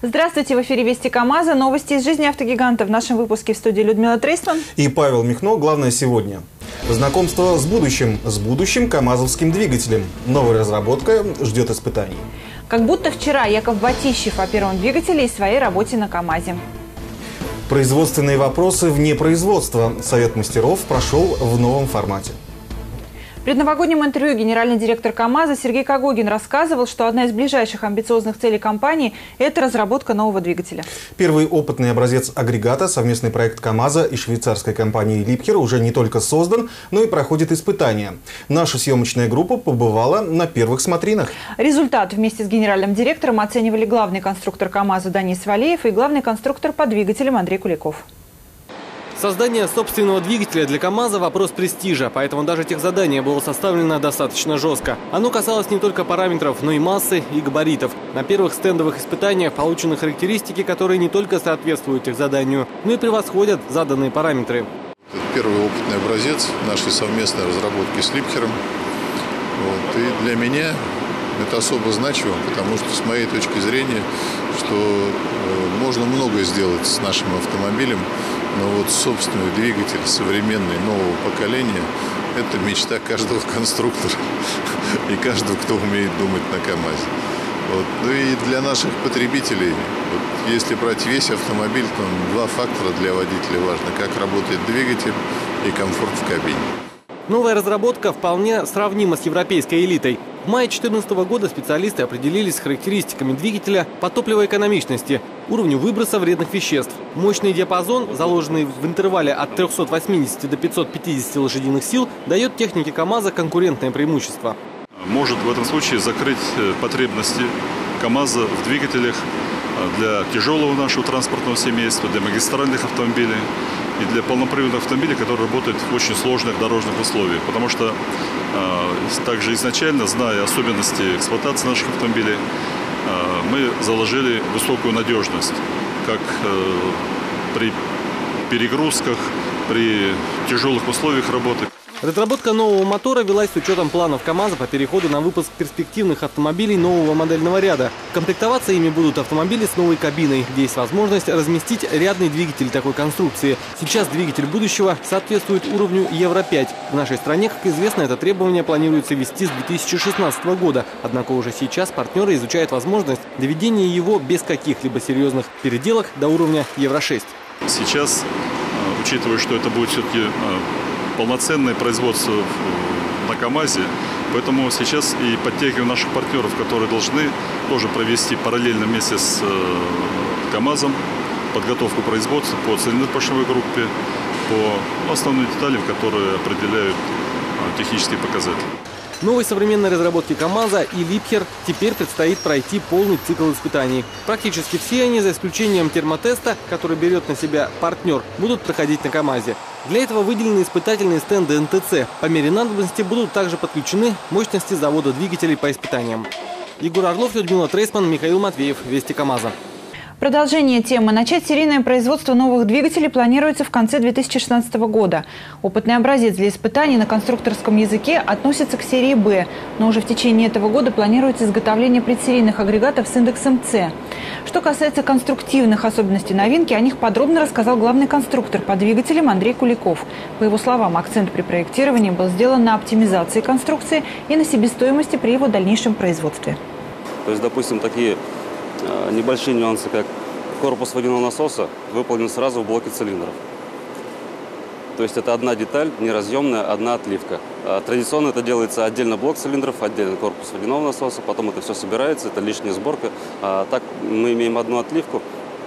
Здравствуйте, в эфире «Вести КамАЗа». Новости из жизни автогиганта. В нашем выпуске в студии Людмила Трейсман и Павел Михно. Главное сегодня. Знакомство с будущим камазовским двигателем. Новая разработка ждет испытаний. Как будто вчера Яков Батищев о первом двигателе и своей работе на КамАЗе. Производственные вопросы вне производства. Совет мастеров прошел в новом формате. В предновогоднем интервью генеральный директор КамАЗа Сергей Когогин рассказывал, что одна из ближайших амбициозных целей компании – это разработка нового двигателя. Первый опытный образец агрегата, совместный проект КамАЗа и швейцарской компании Liebherr, уже не только создан, но и проходит испытания. Наша съемочная группа побывала на первых смотринах. Результат вместе с генеральным директором оценивали главный конструктор КамАЗа Данис Валеев и главный конструктор по двигателям Андрей Куликов. Создание собственного двигателя для КамАЗа – вопрос престижа, поэтому даже техзадание было составлено достаточно жестко. Оно касалось не только параметров, но и массы и габаритов. На первых стендовых испытаниях получены характеристики, которые не только соответствуют техзаданию, но и превосходят заданные параметры. Это первый опытный образец нашей совместной разработки с Liebherr. И для меня это особо значимо, потому что, с моей точки зрения, что можно многое сделать с нашим автомобилем, но вот собственный двигатель современный, нового поколения – это мечта каждого конструктора и каждого, кто умеет думать на КамАЗе. Ну и для наших потребителей, если брать весь автомобиль, то два фактора для водителя важны: как работает двигатель и комфорт в кабине. Новая разработка вполне сравнима с европейской элитой. В мае 2014 года специалисты определились с характеристиками двигателя по топливоэкономичности, уровню выброса вредных веществ. Мощный диапазон, заложенный в интервале от 380 до 550 лошадиных сил, дает технике КамАЗа конкурентное преимущество. Может в этом случае закрыть потребности КамАЗа в двигателях для тяжелого нашего транспортного семейства, для магистральных автомобилей и для полноприводных автомобилей, которые работают в очень сложных дорожных условиях. Потому что также изначально, зная особенности эксплуатации наших автомобилей, мы заложили высокую надежность, как при перегрузках, при тяжелых условиях работы. Разработка нового мотора велась с учетом планов КамАЗа по переходу на выпуск перспективных автомобилей нового модельного ряда. Комплектоваться ими будут автомобили с новой кабиной, где есть возможность разместить рядный двигатель такой конструкции. Сейчас двигатель будущего соответствует уровню Евро-5. В нашей стране, как известно, это требование планируется ввести с 2016 года. Однако уже сейчас партнеры изучают возможность доведения его без каких-либо серьезных переделок до уровня Евро-6. Сейчас, учитывая, что это будет все-таки полноценное производство на КамАЗе, поэтому сейчас и подтягиваем наших партнеров, которые должны тоже провести параллельно вместе с КамАЗом подготовку производства по цилиндропоршневой группе, по основным деталям, которые определяют технические показатели. Новой современной разработке КамАЗа и Liebherr теперь предстоит пройти полный цикл испытаний. Практически все они, за исключением термотеста, который берет на себя партнер, будут проходить на КамАЗе. Для этого выделены испытательные стенды НТЦ. По мере надобности будут также подключены мощности завода двигателей по испытаниям. Егор Орлов, Людмила Трейсман, Михаил Матвеев. Вести КамАЗа. Продолжение темы. Начать серийное производство новых двигателей планируется в конце 2016 года. Опытный образец для испытаний на конструкторском языке относится к серии «Б», но уже в течение этого года планируется изготовление предсерийных агрегатов с индексом «С». Что касается конструктивных особенностей новинки, о них подробно рассказал главный конструктор по двигателям Андрей Куликов. По его словам, акцент при проектировании был сделан на оптимизации конструкции и на себестоимости при его дальнейшем производстве. То есть, допустим, такие небольшие нюансы, как корпус водяного насоса, выполнен сразу в блоке цилиндров. То есть это одна деталь, неразъемная, одна отливка. Традиционно это делается отдельно блок цилиндров, отдельно корпус водяного насоса, потом это все собирается, это лишняя сборка. Так мы имеем одну отливку,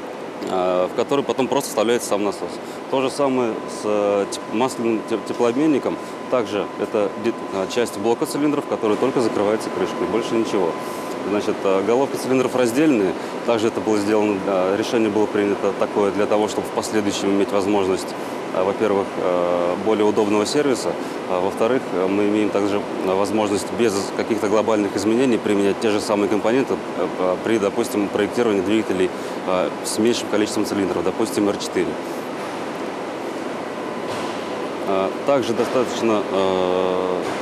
в которой потом просто вставляется сам насос. То же самое с масляным теплообменником. Также это часть блока цилиндров, которая только закрывается крышкой, больше ничего. Значит, головки цилиндров раздельные. Также это было сделано, решение было принято такое для того, чтобы в последующем иметь возможность, во-первых, более удобного сервиса, во-вторых, мы имеем также возможность без каких-то глобальных изменений применять те же самые компоненты при, допустим, проектировании двигателей с меньшим количеством цилиндров, допустим, R4. Также достаточно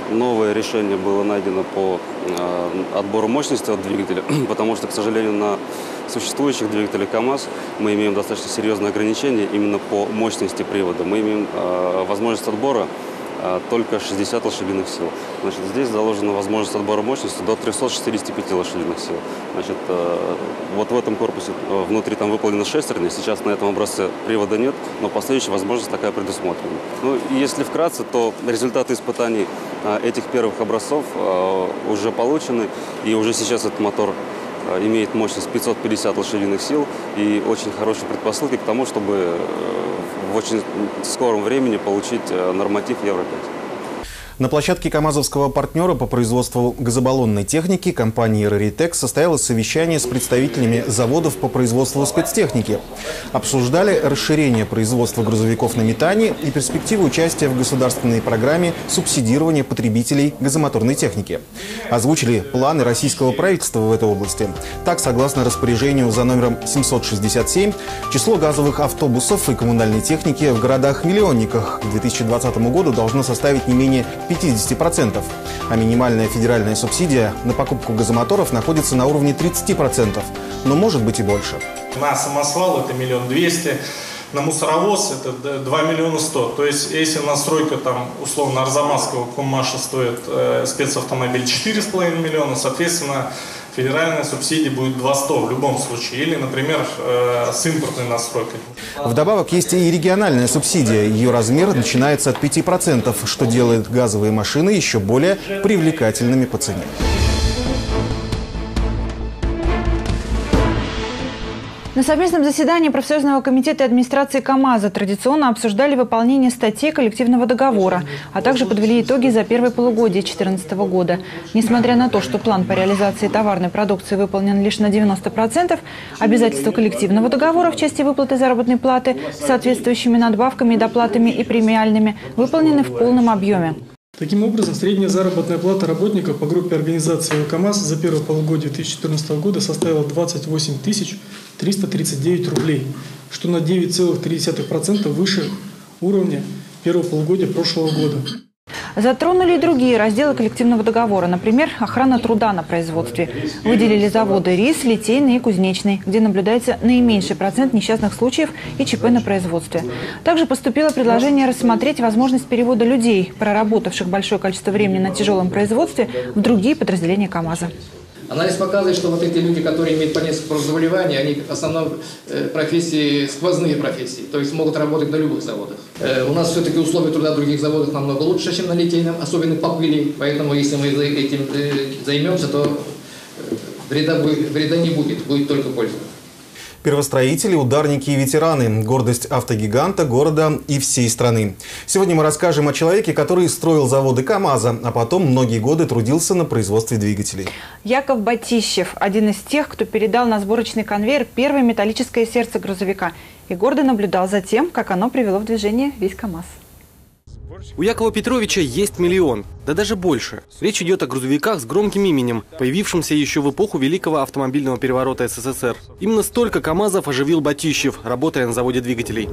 новое решение было найдено по отбору мощности от двигателя, потому что, к сожалению, на существующих двигателях КАМАЗ мы имеем достаточно серьезные ограничения именно по мощности привода. Мы имеем возможность отбора только 60 лошадиных сил. Значит, здесь заложена возможность отбора мощности до 365 лошадиных сил. Значит, вот в этом корпусе внутри там выполнена шестерня. Сейчас на этом образце привода нет, но последующая возможность такая предусмотрена. Ну, если вкратце, то результаты испытаний этих первых образцов уже получены, и уже сейчас этот мотор имеет мощность 550 лошадиных сил и очень хорошие предпосылки к тому, чтобы в очень скором времени получить норматив Евро-5. На площадке камазовского партнера по производству газобаллонной техники компании «Раритек» состоялось совещание с представителями заводов по производству спецтехники. Обсуждали расширение производства грузовиков на метане и перспективы участия в государственной программе субсидирования потребителей газомоторной техники. Озвучили планы российского правительства в этой области. Так, согласно распоряжению за номером 767, число газовых автобусов и коммунальной техники в городах-миллионниках к 2020 году должно составить не менее 50%, а минимальная федеральная субсидия на покупку газомоторов находится на уровне 30%, но может быть и больше. На самосвал это 1 200 000, на мусоровоз это 2 100 000. То есть, если настройка там условно Арзамасского Кумаша стоит спецавтомобиль 4,5 миллиона, соответственно, федеральная субсидия будет 200 000 в любом случае. Или, например, с импортной настройкой. Вдобавок есть и региональная субсидия. Ее размер начинается от 5%, что делает газовые машины еще более привлекательными по цене. На совместном заседании профсоюзного комитета и администрации КАМАЗа традиционно обсуждали выполнение статей коллективного договора, а также подвели итоги за первое полугодие 2014 года. Несмотря на то, что план по реализации товарной продукции выполнен лишь на 90%, обязательства коллективного договора в части выплаты заработной платы с соответствующими надбавками, доплатами и премиальными выполнены в полном объеме. Таким образом, средняя заработная плата работников по группе организации КАМАЗ за первое полугодие 2014 года составила 28 339 рублей, что на 9,3% выше уровня первого полугодия прошлого года. Затронули и другие разделы коллективного договора, например, охрана труда на производстве. Выделили заводы РИС, Литейный и Кузнечный, где наблюдается наименьший процент несчастных случаев и ЧП на производстве. Также поступило предложение рассмотреть возможность перевода людей, проработавших большое количество времени на тяжелом производстве, в другие подразделения КАМАЗа. Анализ показывает, что вот эти люди, которые имеют по несколько заболеваний, они в основном профессии, сквозные профессии, то есть могут работать на любых заводах. У нас все-таки условия труда в других заводах намного лучше, чем на Литейном, особенно по пыли, поэтому если мы этим займемся, то вреда не будет, будет только польза. Первостроители, ударники и ветераны – гордость автогиганта, города и всей страны. Сегодня мы расскажем о человеке, который строил заводы КАМАЗа, а потом многие годы трудился на производстве двигателей. Яков Батищев – один из тех, кто передал на сборочный конвейер первое металлическое сердце грузовика и гордо наблюдал за тем, как оно привело в движение весь КАМАЗ. У Якова Петровича есть миллион, да даже больше. Речь идет о грузовиках с громким именем, появившимся еще в эпоху Великого автомобильного переворота СССР. Именно столько КАМАЗов оживил Батищев, работая на заводе двигателей.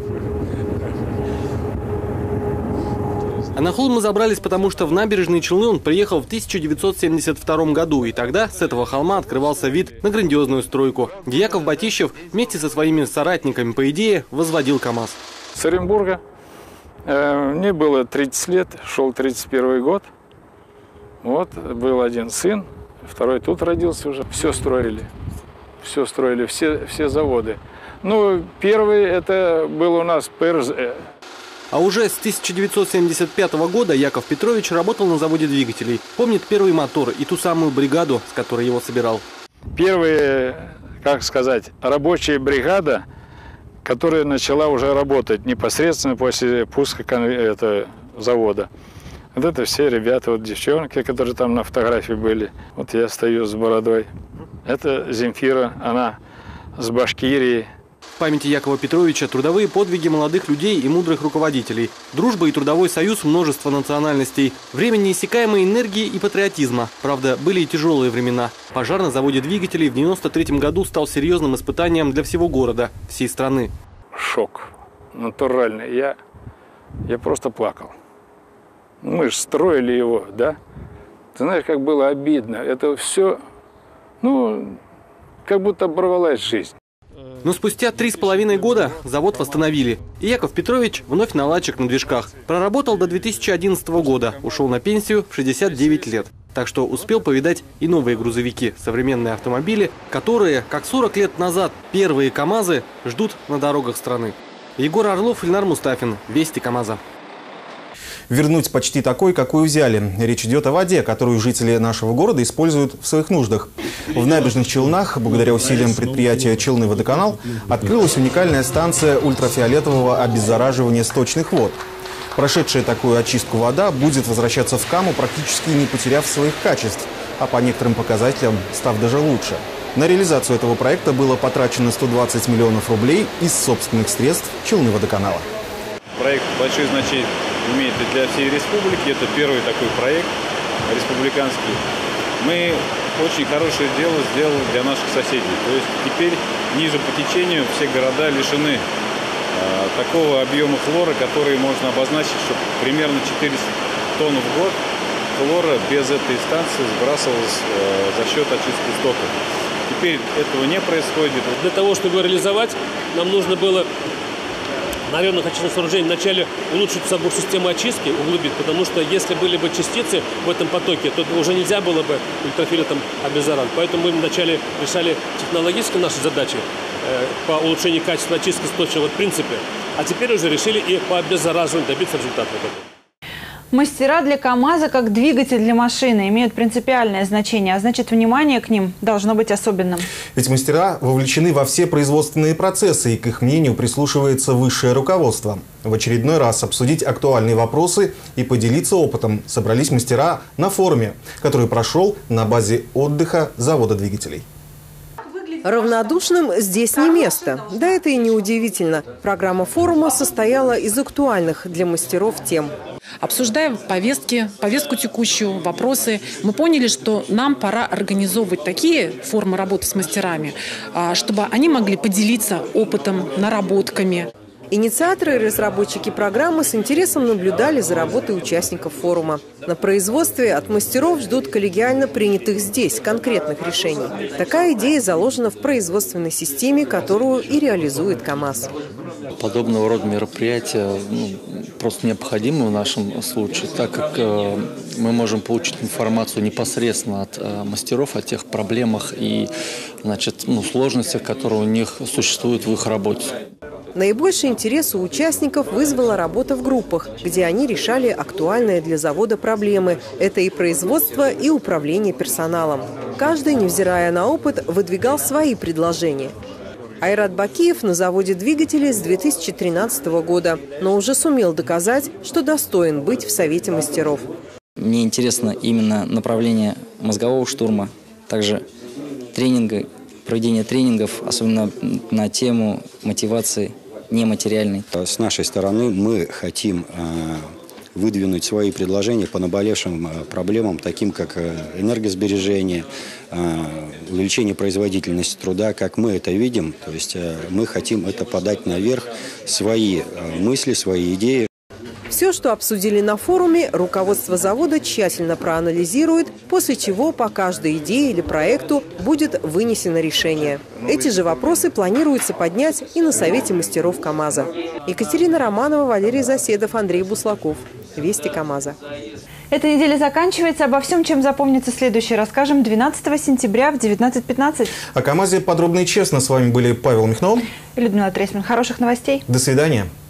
А на холм мы забрались, потому что в Набережные Челны он приехал в 1972 году, и тогда с этого холма открывался вид на грандиозную стройку, где Яков Батищев вместе со своими соратниками по идее возводил КАМАЗ. С Оренбурга. Мне было 30 лет, шел 31 год. Вот, был один сын, второй тут родился уже. Все строили, все заводы. Ну, первый это был у нас ПРЗ. А уже с 1975 года Яков Петрович работал на заводе двигателей. Помнит первый мотор и ту самую бригаду, с которой его собирал. Первая, как сказать, рабочая бригада, которая начала уже работать непосредственно после пуска завода. Вот это все ребята, вот девчонки, которые там на фотографии были. Вот я стою с бородой. Это Земфира, она с Башкирии. В памяти Якова Петровича трудовые подвиги молодых людей и мудрых руководителей. Дружба и трудовой союз множества национальностей. Время неиссякаемой энергии и патриотизма. Правда, были и тяжелые времена. Пожар на заводе двигателей в 1993 году стал серьезным испытанием для всего города, всей страны. Шок. Натуральный. Я просто плакал. Мы же строили его, да? Ты знаешь, как было обидно. Это все, ну, как будто оборвалась жизнь. Но спустя 3,5 года завод восстановили. И Яков Петрович вновь наладчик на движках. Проработал до 2011 года, ушел на пенсию в 69 лет. Так что успел повидать и новые грузовики, современные автомобили, которые, как 40 лет назад, первые КАМАЗы ждут на дорогах страны. Егор Орлов, Ильнар Мустафин. Вести КАМАЗа. Вернуть почти такой, какую взяли. Речь идет о воде, которую жители нашего города используют в своих нуждах. В Набережных Челнах, благодаря усилиям предприятия «Челны-Водоканал», открылась уникальная станция ультрафиолетового обеззараживания сточных вод. Прошедшая такую очистку вода будет возвращаться в Каму, практически не потеряв своих качеств, а по некоторым показателям став даже лучше. На реализацию этого проекта было потрачено 120 миллионов рублей из собственных средств «Челны-Водоканала». Проект большое значение имеет и для всей республики. Это первый такой проект республиканский. Мы очень хорошее дело сделали для наших соседей. То есть теперь ниже по течению все города лишены такого объема хлора, который можно обозначить, что примерно 400 тонн в год хлора без этой станции сбрасывалось за счет очистки стоков. Теперь этого не происходит. Для того, чтобы реализовать, нам нужно было на районных очистных сооружениях вначале улучшить саму систему очистки, углубить, потому что если были бы частицы в этом потоке, то уже нельзя было бы ультрафиолетом обеззараживать. Поэтому мы вначале решали технологически наши задачи по улучшению качества очистки сточного в принципе, а теперь уже решили и по обеззараживанию добиться результата. Мастера для КАМАЗа, как двигатель для машины, имеют принципиальное значение, а значит, внимание к ним должно быть особенным. Ведь мастера вовлечены во все производственные процессы, и к их мнению прислушивается высшее руководство. В очередной раз обсудить актуальные вопросы и поделиться опытом собрались мастера на форуме, который прошел на базе отдыха завода двигателей. Равнодушным здесь не место. Да это и не удивительно. Программа форума состояла из актуальных для мастеров тем. Обсуждая повестку текущую, вопросы, мы поняли, что нам пора организовывать такие формы работы с мастерами, чтобы они могли поделиться опытом, наработками. Инициаторы и разработчики программы с интересом наблюдали за работой участников форума. На производстве от мастеров ждут коллегиально принятых здесь конкретных решений. Такая идея заложена в производственной системе, которую и реализует КАМАЗ. Подобного рода мероприятия просто необходимы в нашем случае, так как мы можем получить информацию непосредственно от мастеров о тех проблемах и сложностях, которые у них существуют в их работе. Наибольший интерес у участников вызвала работа в группах, где они решали актуальные для завода проблемы. Это и производство, и управление персоналом. Каждый, невзирая на опыт, выдвигал свои предложения. Айрат Бакиев на заводе двигателей с 2013 года, но уже сумел доказать, что достоин быть в Совете мастеров. Мне интересно именно направление мозгового штурма, также тренинга, проведение тренингов, особенно на тему мотивации нематериальной. С нашей стороны мы хотим выдвинуть свои предложения по наболевшим проблемам, таким как энергосбережение, увеличение производительности труда, как мы это видим. То есть мы хотим это подать наверх, свои мысли, свои идеи. Все, что обсудили на форуме, руководство завода тщательно проанализирует, после чего по каждой идее или проекту будет вынесено решение. Эти же вопросы планируется поднять и на Совете мастеров КАМАЗа. Екатерина Романова, Валерий Заседов, Андрей Буслаков. Вести КАМАЗа. Эта неделя заканчивается. Обо всем, чем запомнится следующий, расскажем 12 сентября в 19:15. О КАМАЗе подробно и честно. С вами были Павел Михнов и Людмила Тресмин. Хороших новостей. До свидания.